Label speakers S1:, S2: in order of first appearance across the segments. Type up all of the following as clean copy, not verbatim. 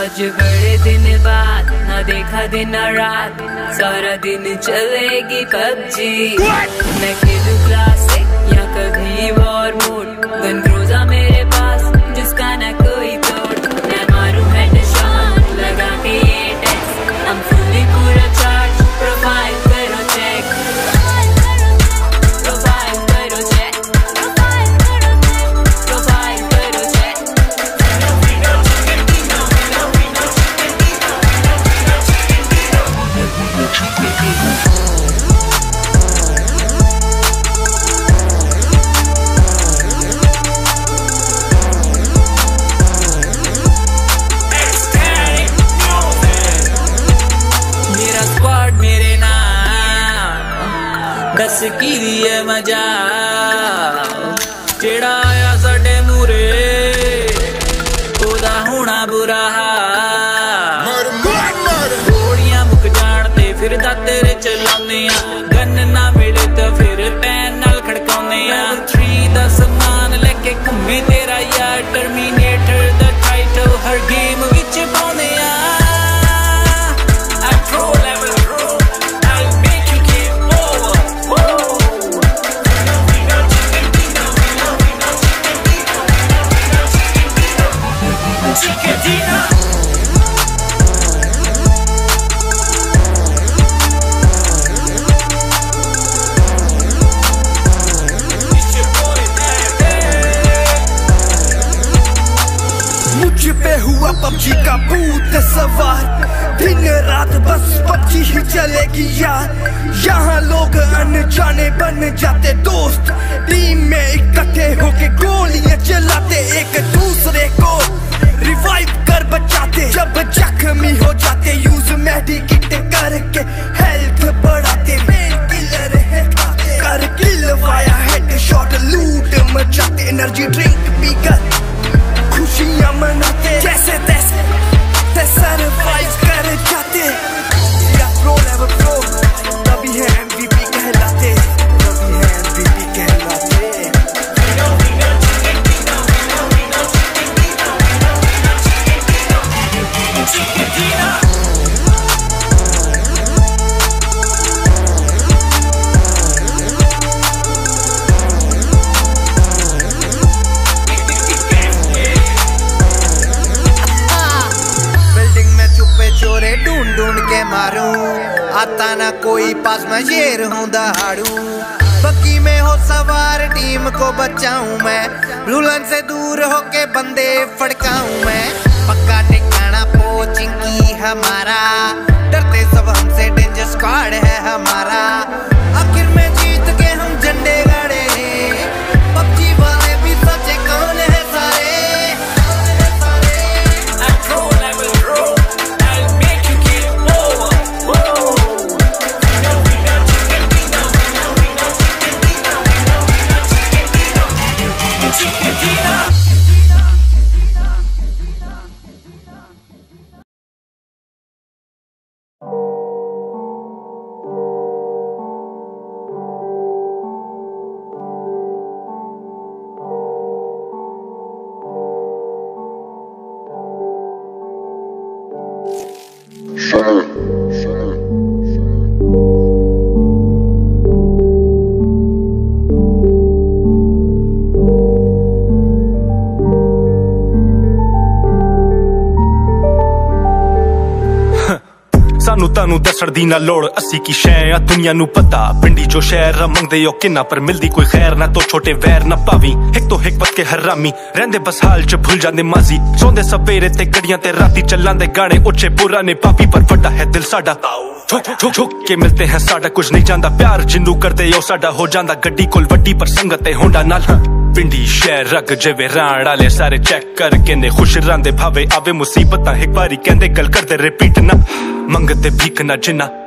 S1: आज बड़े दिन बाद ना देखा दिन ना रात, सारा दिन चलेगी पबजी। मैं खेलूं क्लासिक या कभी वॉर मोड, गन क्रूज़ा मेरे पास जिसका ना कोई तोड़। मैं मारूं हेडशॉट लगा के ये टेक्स, हम फुली पूरा चार्ज। प्रोफाइल करो चेक, प्रोफाइल करो चेक, प्रोफाइल करो चेक, प्रोफाइल करो चेक। मेरा स्क्वाड मेरे नाम, दस की दिए मजा। जेड़ा आया साडे मूरे ओदा होना बुरा हाल। गोलियां मुक जान ते फिर तेरे चलाने आ, गन ना मिले तो फिर पैन नाल खड़काउने आ। 3 दा समान लेके घूमे तेरा यार, टर्मिनेटर दा टाइटल हर गेम विच पाउने आ।
S2: मुझ पे हुआ पबजी का भूत सवार, दिन रात बस पबजी ही चलेगी यार। यहाँ लोग अनजाने बन जाते दोस्त, टीम में इकट्ठे होके गोलियां चलाते, एक दूसरे को रिवाइव कर बचाते। जब जख्मी हो जाते यूज मेडिकेट करके हेल्थ बढ़ाते। मेन किलर है कर किल वाया हेडशॉट, लूट मचाते। एनर्जी ड्रिंक पीकर खुशियां मनाते, जैसे तैसे सरवाइव कर जाते। या प्रो लेवल प्रो, तभी है MVP कहलाते, तभी है MVP कहलाते। चोरे ढूंढ ढूंढ के मारूं, आता ना कोई पास मैं शेर हूँ दहाड़ू। बग्गी में हो सवार टीम को बचाऊं मैं, रुलन से दूर होके बंदे फड़काऊं मैं। पक्का ठिकाना पोचिंग की हमारा, डरते सब हमसे, डेंजर स्क्वाड है हमारा। आखिर में जीत के हम झंडे गाड़े, पबजी वाले भी सचे कौन है सारे।
S3: सानू तानू दसण दी ना लोड़, असी की शै आ दुनिया नू पता। पिंडी जो शहर मंगदे ओ किन्ना, पर मिलदी कोई खैर ना। तो छोटे वैर ना पावी, एक तो एक वत के हरामी रहंदे बस हाल च भूल जांदे माजी। सोंदे सवेरे ते गड़ियां ते राती चलांदे गाने उच्चे पुराने पापी, पर वड्डा है दिल साडा। झुक के मिलते हैं साडा कुछ नहीं जांदा, प्यार जिन्नू करदे ओ साडा हो जांदा। गड्डी कोल वड्डी पर संगत ते होंडा नाल, पिंडी शहर रग जिवे राण आले सारे चेक कर कहंदे खुश रहिंदे। भावे आवे मुसीबतां एक बारी कहंदे गल करदे रिपीट ना, मंगदे भीख ना जिन्ना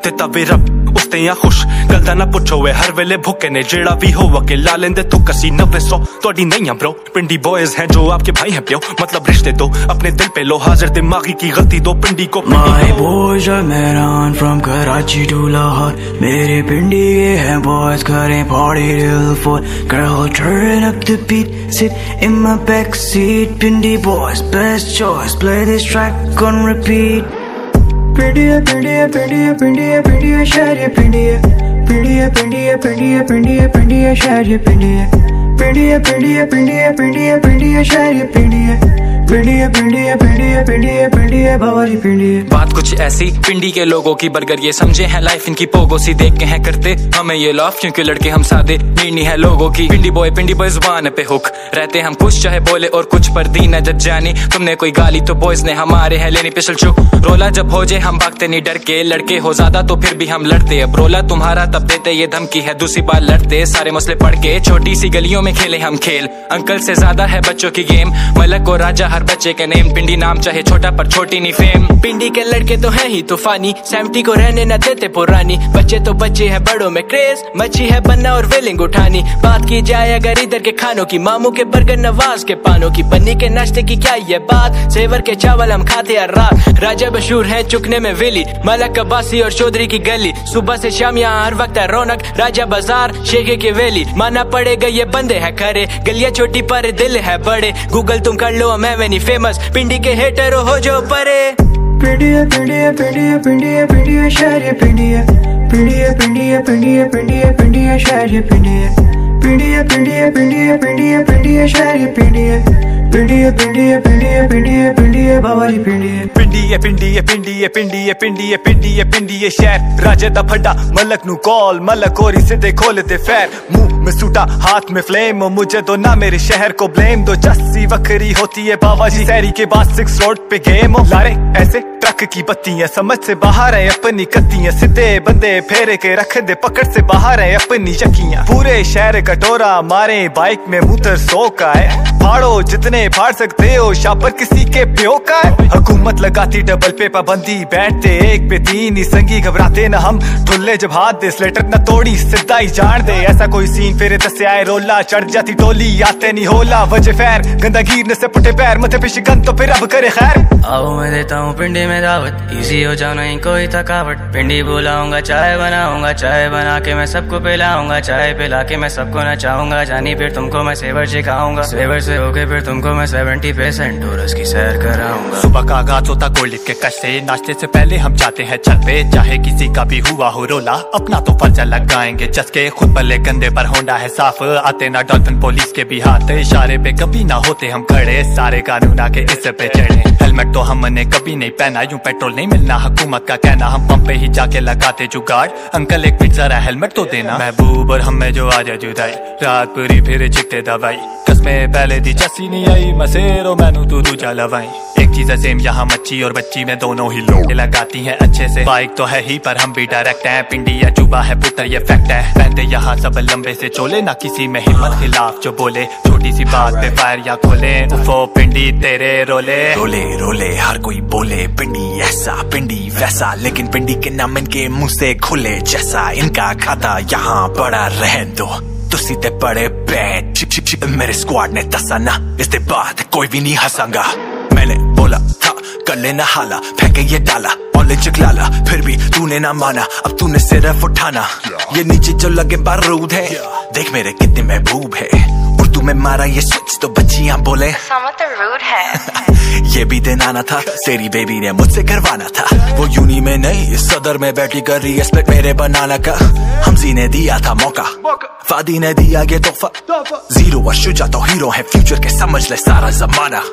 S3: ਦਿੱਤਾ ਵੇ ਰੱਬ ਉਸ ਤੇ ਆ ਖੁਸ਼ ਗੱਲ ਦਾ ਨਾ ਪੁੱਛੋ ਵੇ ਹਰ ਵੇਲੇ ਭੁੱਖੇ ਨੇ ਜਿਹੜਾ ਵੀ ਹੋਵਾ ਕੇ ਲਾ ਲੈਂਦੇ ਤੂੰ ਕਸੀ 900 ਤੁਹਾਡੀ नहीं है ब्रो पिंडी बॉयज हैं जो आपके भाई हैं प्यो मतलब रिश्ते दो अपने दिल पे लो हाजिर दिमागी की गलती दो पिंडी को
S4: My boys are Mehran from Karachi to Lahore मेरे पिंडी के हैं boys करें party till 4 girl turn up the beat sit in my back seat Pindi boys best choice play this track on repeat पिंडिया पिंडिया पिंडिया पिंडिया पिंडिया शहर पिंडिया पिंडिया पिंडिया पिंडिया पिंडिया पिंडिया शहर पिंडिया पिंडिया पिंडिया पिंडिया पिंडिया पिंडिया शहर पिंडिया पिंडिया पिंडिया पिंडिया पिंडिया पिंडिया बावरी पिंडिया।
S5: बात कुछ ऐसी पिंडी के लोगों की बर्गर ये समझे हैं लाइफ इनकी पोगो सी देख के हैं करते हमें ये लॉफ क्योंकि लड़के हम सादे नीनी है लोगों की पिंडी बॉय जुबान पे हुक रहते हम कुछ चाहे बोले और कुछ पर दीन जज जानी तुमने कोई गाली तो बॉयज ने हमारे है लेनी पिछल चुप रोला जब हो जाए हम भागते नहीं डर के लड़के हो ज्यादा तो फिर भी हम लड़ते अब रोला तुम्हारा तब देते ये धमकी है दूसरी बार लड़ते सारे मसले पढ़ के छोटी सी गलियों में खेले हम खेल अंकल से ज्यादा है बच्चों की गेम मलक और राजा हर बच्चे के नेम पिंडी नाम चाहे छोटा पर छोटी नहीं फेम पिंडी के लड़के तो हैं ही तूफानी 70 को रहने न देते पुरानी बच्चे तो बच्चे हैं बड़ों में क्रेज मच्छी है बनना और वेलिंग उठानी बात की जाए अगर इधर के खानों की मामू के बर्गर नवाज के पानों की बन्नी के नाश्ते की क्या ये बात सेवर के चावल हम खाते हर रात राजा मशहूर है चुकने में वेली मलक अब्बासी और चौधरी की गली सुबह से शाम यहाँ हर वक्त है रौनक राजा बाजार शेखे की वेली माना पड़ेगा ये बंदे है खरे गलियां छोटी पर दिल है बड़े गूगल तुम कर लो मैं नहीं फेमस पिंडी के हेटर हो जो परे पिंडिया पिंडिया पिंडिया पिंडिया पिंडिया शहर पिंडिया पिंडिया पिंडिया पिंडिया पिंडिया पिंडिया शहर पिंडिया पिंडिया पिंडिया पिंडिया पिंडिया पिंडिया शहर पिंडिया पिंडिया पिंडिया पिंडिया पिंडिया पिंडिया बावरी पिंडिया
S3: पिंडिया पिंडिया पिंडिया पिंडिया पिंडिया पिंडिया पिंडिया शहर राजे दा फड्डा मलक नु कॉल मलक और इसे दे खोल दे फैर मुंह में सूटा हाथ में फ्लेम मुझे तो ना मेरे शहर को ब्लेम दो जस्सी वखरी होती है बाबा जी शहरी के बाद 6 रोड पे गेम लारे ऐसे ट्रक की बत्तियां समझ से बाहर है अपनी कत्तियां सीधे बंदे फेरे के रख दे पकड़ से बाहर है अपनी यकियां पूरे शहर कटोरा मारे बाइक में मुतर 100 का है फाड़ो जितने फाड़ सकते हो शापर किसी के प्यो का है हुकूमत लगाती डबल पे पाबंदी बैठते एक पे 3 ही संगी घबराते न हम ठुल्ले जब हाथ दे स्लेटर न तोड़ी सिद्धा ही जान दे ऐसा कोई सीन फेरे दसे आए रोला चढ़ जाती टोली आते नहीं होला वजह फैर गंदा गिरने से पुटे पैर मथे पे शिकन तो फिर अब करे खैर
S4: आओ मैं देता हूँ पिंडी में दावत इजी हो जाओ नहीं कोई थकावट पिंडी बुलाऊंगा चाय बनाऊंगा चाय बना के मैं सबको पिलाऊंगा चाय पिला के मैं सबको नचाऊंगा जानी फिर तुमको मैं सेवर सिखाऊंगा सेवर से होके फिर तुमको मैं 70% डोरस की सैर कराऊंगा
S3: सुबह का आगाज होता गोल्ड के कश से नाश्ते से पहले हम जाते हैं छत पे चाहे किसी का भी हुआ हो रोला अपना तो फर्ज लगाएंगे जसके खुद बल्ले कंधे पर होंडा है साफ आते ना डॉल्फिन पुलिस के भी हाथ इशारे पे कभी ना होते हम खड़े सारे कानून आके इस पे चढ़े हेलमेट तो हमने कभी नहीं पहना यूं पेट्रोल नहीं मिलना हुकूमत का कहना हम पंप पे ही जाके लगाते जुगाड़ अंकल एक मिनट जरा हेलमेट तो देना महबूब और हमें जो आज जुदाई रात पूरी फिर चिट्टे दवाई कसमें पहले दी चस्सी नहीं आई मसेरो मैनू तू दूजा लवाई एक चीज है सेम यहाँ मच्छी और बच्ची में दोनों ही लोग लगाती हैं अच्छे से बाइक तो है ही पर हम भी डायरेक्ट हैं पिंडी या चुबा है पुत्र ये फैक्ट है पहनते यहाँ सब लंबे से चोले ना किसी में हिम्मत खिलाफ जो बोले छोटी सी बात पे फायर या खोले उफो पिंडी तेरे रोले
S6: रोले रोले हर कोई बोले पिंडी ऐसा पिंडी वैसा लेकिन पिंडी के नाम इनके मुंह से खुले जैसा इनका खाता यहाँ बड़ा रहन दो तो सीधे पड़े बैठ छिप छिप छिप मेरे स्क्वाड ने दसा ना इसके बाद कोई भी नहीं हंसागा मैंने बोला था कर लेना हाला फेंके ये डाला और चिकलाला फिर भी तूने ना माना अब तूने सिर्फ उठाना ये नीचे जो लगे बारूद है देख मेरे कितने महबूब है उर्दू में मारा ये स्विच तो बच्चियां बोले
S7: समझ रूड है
S6: ये भी दिन आना था तेरी बेबी ने मुझसे करवाना था वो यूनी में नहीं सदर में बैठी कर रही है स्प्लिट मेरे बनाना का हमजी ने दिया था मौका फादी ने दिया ये तोहफा जीरो व शुजा तो हीरो है फ्यूचर के समझ ले सारा जमाना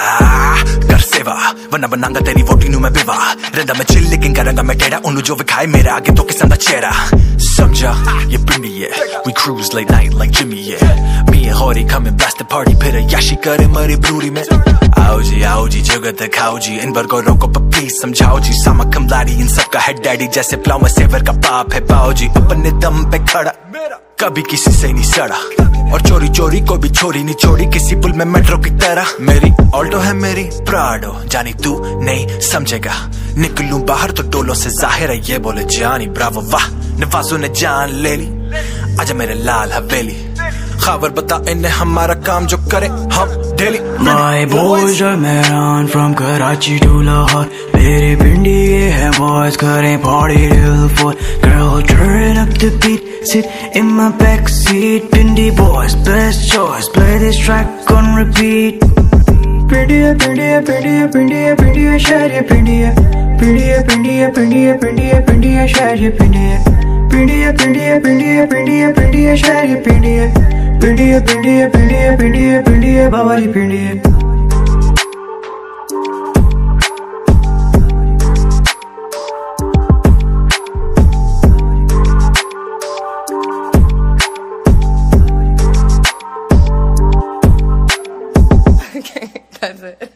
S6: कर सेवा वरना बनांगा तेरी वोटी नु मैं बेवा रहंदा मैं चिल लेकिन करांगा मैं टेढ़ा उन्हें जो विखाए मेरे आगे तो किसान दा चेहरा समझा ये पिंडी है we cruise late night like Jimmy yeah me and Hori come and blast the party फिर याशी करे मरी ब्रूरी में आओ जी जगत खाओ जी इन बर्गो रोको पर प्लीज समझाओ जी सामा कमलारी इन सबका है डैडी जैसे प्लाव में सेवर का पाप है पाओ जी अपने दम पे खड़ा कभी किसी से नहीं सड़ा और चोरी चोरी को भी छोरी नहीं छोड़ी किसी पुल में मेट्रो की तरह मेरी ऑल्टो है मेरी प्राडो जानी तू नहीं समझेगा निकलूं बाहर तो टोलों से जाहिर है ये बोले जानी ब्रावो वाह नवाजों ने जान ले ली आजा मेरे लाल हवेली खबर बता इन्हें हमारा काम जो करें हम daily
S4: My boys are Mehran from Karachi to Lahore मेरे पिंडी के हैं boys करें party till 4 Girl turn up the beat sit in my backseat Pindi boys best choice play this track on repeat Pindiya Pindiya Pindiya Pindiya Pindiya shahriya Pindiya Pindiya Pindiya Pindiya Pindiya Pindiya shahriya Pindiya Pindiya Pindiya Pindiya Pindiya Pindiya shahriya Pindiya Pindiya Pindiya Pindiya Pindiya Pindiya Babari Pindiya
S1: That's it.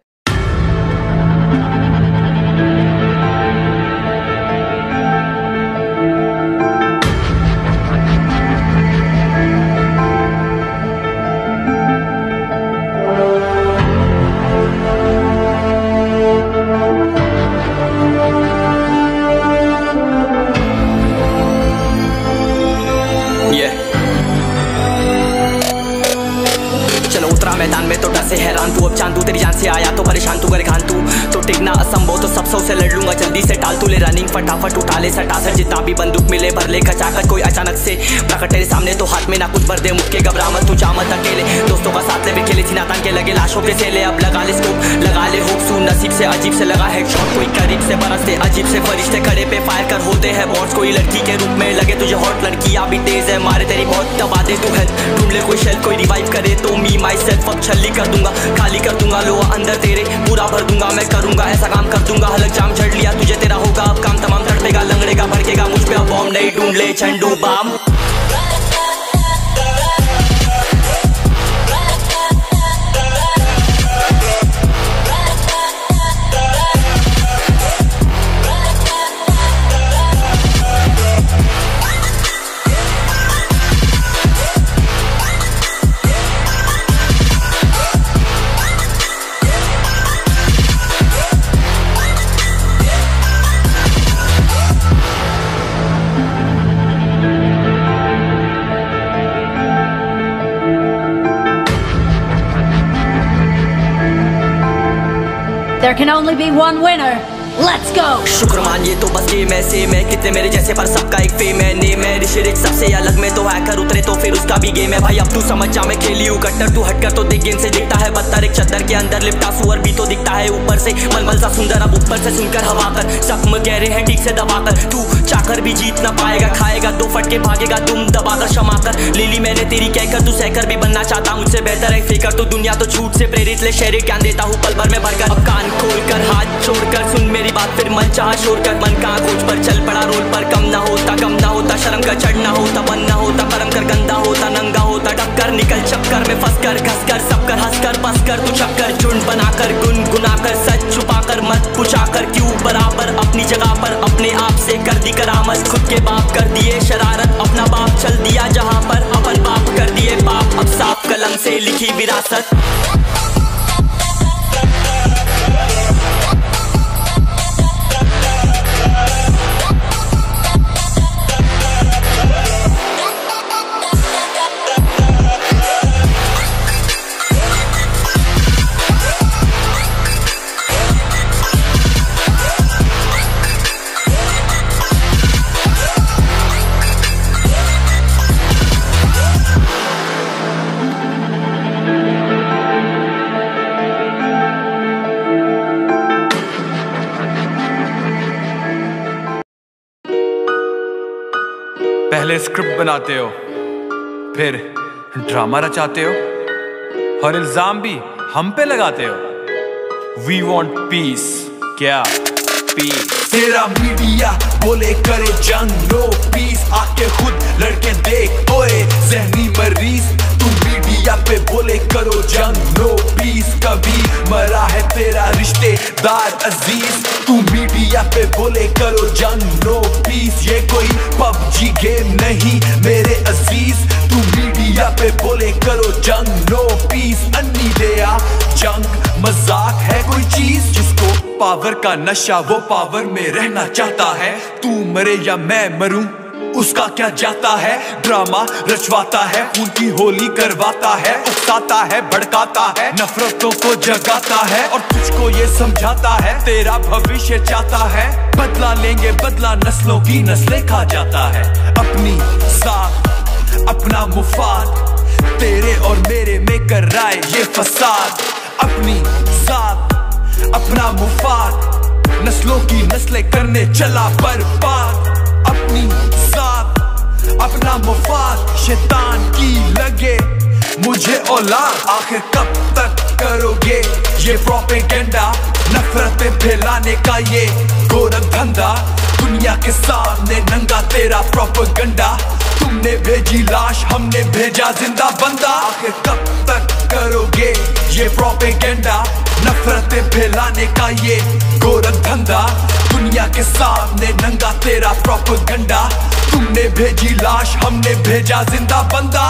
S8: मैदान में तो डर से हैरान तू अब चांदू तेरी जान से आया तो परेशान तू करे खान तू तो टिकना असंभव तो सब सौ से लड़ लूंगा जल्दी से टाल तू ले रनिंग फटाफट उठा ले सटा सर जितना भी बंदूक मिले भर ले खचाकर कोई अचानक से प्रकट तेरे सामने तो हाथ में ना कुछ भर दे मुक्के घबरा मत तू जा मत अकेले दोस्तों का साथ ले भी खेले थी नातान के लगे लाशों के सेले अब लगा ले स्कोप लगा ले होप सू नसीब से अजीब से लगा हेडशॉट कोई करीब से बरसते अजीब से फरिश्ते खड़े पे फायर कर होते हैं बॉन्ड्स कोई लड़की के रूप में लगे तुझे हॉट लड़कियां भी तेज है मारे तेरी बहुत दबा दे तू हेल्प ढूंढ ले कोई शेल कोई रिवाइव करे तो मी माई सेल्फ अब छल्ली कर दूंगा खाली कर दूंगा लोहा अंदर तेरे पूरा भर दूंगा मैं करूंगा ऐसा काम कर दूंगा हलक जाम झड़ लिया तुझे तेरा होगा अब काम तमाम तड़पेगा लंगड़ेगा भड़केगा मुझ पे अब बॉम्ब नहीं ढूंढ ले Zandu balm
S9: There can only be one winner. Let's go.
S8: शुक्रमान ये तो बस गेम है सेम है कितने मेरे जैसे पर सबका एक फेम है नेम है ऋषि सबसे अलग में तो हैकर उतरे तो फिर उसका भी गेम है भाई अब तू समझ जा मैं खेली हूँ कट्टर तू हटकर तो देख गेम से दिखता है बदतर एक चद्दर के अंदर लिपटा सुअर भी तो दिखता है ऊपर से मलमल सा सुंदर अब ऊपर से सुनकर हवा कर जख्म गहरे हैं ठीक से दबाकर तू चाकर भी जीत ना पाएगा खाएगा दो फटके भागेगा तुम दबाकर क्षमा कर लीली मैंने तेरी कहकर तू सहकर भी बनना चाहता मुझसे बेहतर है फेकर तो दुनिया तो झूठ से प्रेरित ले शहरी ज्ञान देता हूँ पल भर में भरकर अब कान खोलकर हाथ छोड़कर सुन मेरी बात फिर मन चाह शोर कर मन कहाँ खोज पर चल पड़ा रोल पर कम ना होता शर्म का चढ़ना होता बन ना होता परम कर गंदा होता नंगा होता टक्कर निकल चक्कर में फंस कर घस कर सब कर हंस कर बस कर तू चक्कर झुंड बनाकर गुनगुनाकर सच छुपाकर मत पूछाकर क्यों बराबर अपनी जगह पर अपने आप से कर दी करामत खुद के बाप कर दिए शरारत अपना बाप चल दिया जहाँ पर अपन बाप कर दिए बाप अब साफ कलम से लिखी विरासत
S10: पहले स्क्रिप्ट बनाते हो फिर ड्रामा रचाते हो और इल्जाम भी हम पे लगाते हो वी वॉन्ट पीस क्या पीस
S6: तेरा मीडिया बोले करे जंग नो पीस आके खुद लड़के देख ओए जहनी मरीज तू मीडिया पे बोले करो जंग नो पीस कभी मरा है तेरा रिश्तेदार अजीज तू मीडिया पे बोले करो जंग नो पीस ये कोई पबजी गेम नहीं मेरे अजीज तू मीडिया पे बोले करो जंग नो पीस अन्नी दया जंग
S10: मजाक है कोई चीज, जिसको पावर का नशा वो पावर में रहना चाहता है। तू मरे या मैं मरूं उसका क्या जाता है। ड्रामा रचवाता है, खून की होली करवाता है, उकसाता है, भड़काता है, नफरतों को जगाता है और तुझको ये समझाता है तेरा भविष्य चाहता है। बदला लेंगे बदला, नस्लों की नस्लें खा जाता है। अपनी साथ अपना मुफाद, तेरे और मेरे में कर रहा है ये फसाद। अपनी साथ अपना मुफाद, नस्लों की नस्लें करने चला बर्बाद। अपनी साथ अपना मुफाद, शैतान की लगे मुझे औलाद। आखिर कब तक करोगे ये प्रोपेगेंडा, नफरतें फैलाने का ये गोरख धंधा। दुनिया के सामने नंगा तेरा प्रोपेगेंडा, तुमने भेजी लाश हमने भेजा जिंदा बंदा। आखिर कब तक करोगे ये प्रोपेगेंडा, नफरतें फैलाने का ये गोरख धंधा। दुनिया के सामने नंगा तेरा प्रोपेगेंडा, तुमने भेजी लाश हमने भेजा जिंदा बंदा।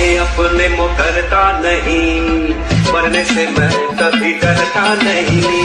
S11: अपने मुकरता नहीं, मरने से मैं कभी डरता नहीं।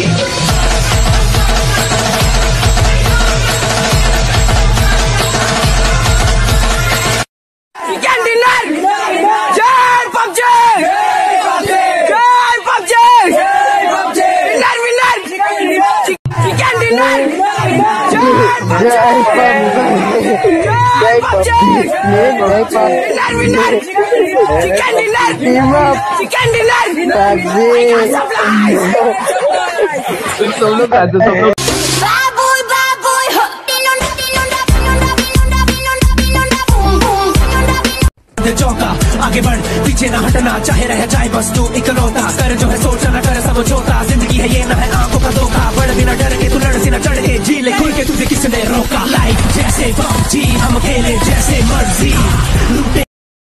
S12: चौका आगे बढ़ पीछे ना हटना, चाहे रह जाए बस तू इकलौता, कर जो है सोचना ना कर समझौता, जिंदगी है ये ना है आंखों का धोखा, बढ़ बिना डर के तू लड़ से ना चढ़ के जी ले खुल के, तुझे किसने रोका। लाइफ जैसे पबजी हम खेले जैसे मर्जी, लूटे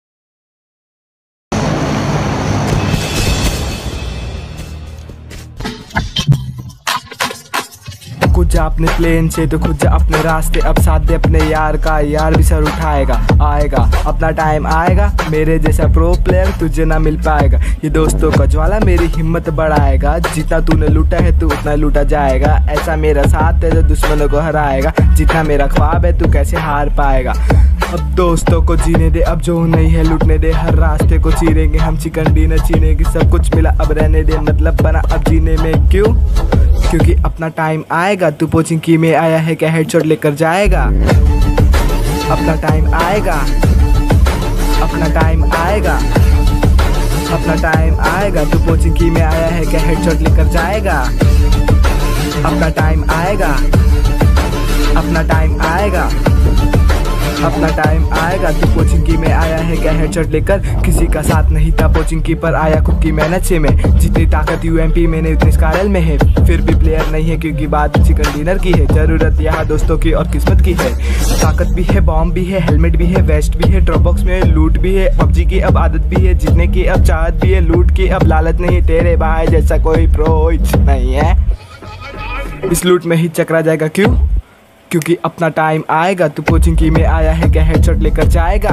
S2: खुद जा अपने प्लेन से तो खुद जा अपने रास्ते, अब साथ दे अपने यार का, यार भी सर उठाएगा। आएगा अपना टाइम आएगा, मेरे जैसा प्रो प्लेयर तुझे ना मिल पाएगा। ये दोस्तों का ज्वाला मेरी हिम्मत बढ़ाएगा, जितना तूने लूटा है तू उतना लूटा जाएगा। ऐसा मेरा साथ है जो दुश्मनों को हराएगा, जितना मेरा ख्वाब है तू कैसे हार पाएगा। अब दोस्तों को जीने दे, अब जो नहीं है लूटने दे, हर रास्ते को चीरेंगे हम, चिकन डिनर चीनेंगे, सब कुछ मिला अब रहने दे, मतलब बना अब जीने में। क्यों? क्योंकि अपना टाइम आएगा, तू कोचिंग की में आया है क्या हेडशॉट लेकर जाएगा। अपना टाइम आएगा, अपना टाइम आएगा, अपना टाइम आएगा, तू कोचिंग की में आया है क्या हेडशॉट लेकर जाएगा। अपना टाइम आएगा, अपना टाइम आएगा, अपना टाइम आएगा, तू कोचिंग की में आया है क्या हेडशॉट लेकर। किसी का साथ नहीं था कोचिंग की पर आया खुद की मेहनत से मैं, जितनी ताकत यूएमपी मैंने उतनी स्कारल में है, फिर भी प्लेयर नहीं है क्योंकि बात चिकन डिनर की है। जरूरत यहाँ दोस्तों की और किस्मत की है, ताकत भी है, बॉम्ब भी है, हेलमेट भी है, वेस्ट भी है, ड्रॉप बॉक्स में लूट भी है। पबजी की अब आदत भी है, जीतने की अब चाहत भी है, लूट की अब लालच नहीं, तेरे भाई जैसा कोई प्रो नहीं है, इस लूट में ही चकरा जाएगा। क्यों? क्योंकि अपना टाइम आएगा, तू कोचिंग की में आया है क्या हेडशॉट लेकर जाएगा।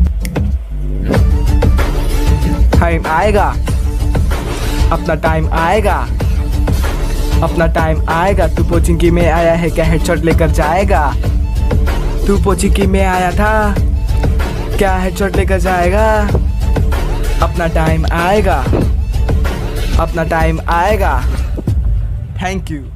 S2: टाइम आएगा, अपना टाइम आएगा, अपना टाइम आएगा, तू कोचिंग की में आया है क्या हेडशॉट लेकर जाएगा। तू कोचिंग की में आया था क्या हेडशॉट लेकर जाएगा। अपना टाइम आएगा, अपना टाइम आएगा। Thank you.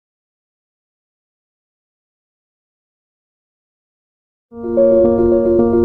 S13: Thank you.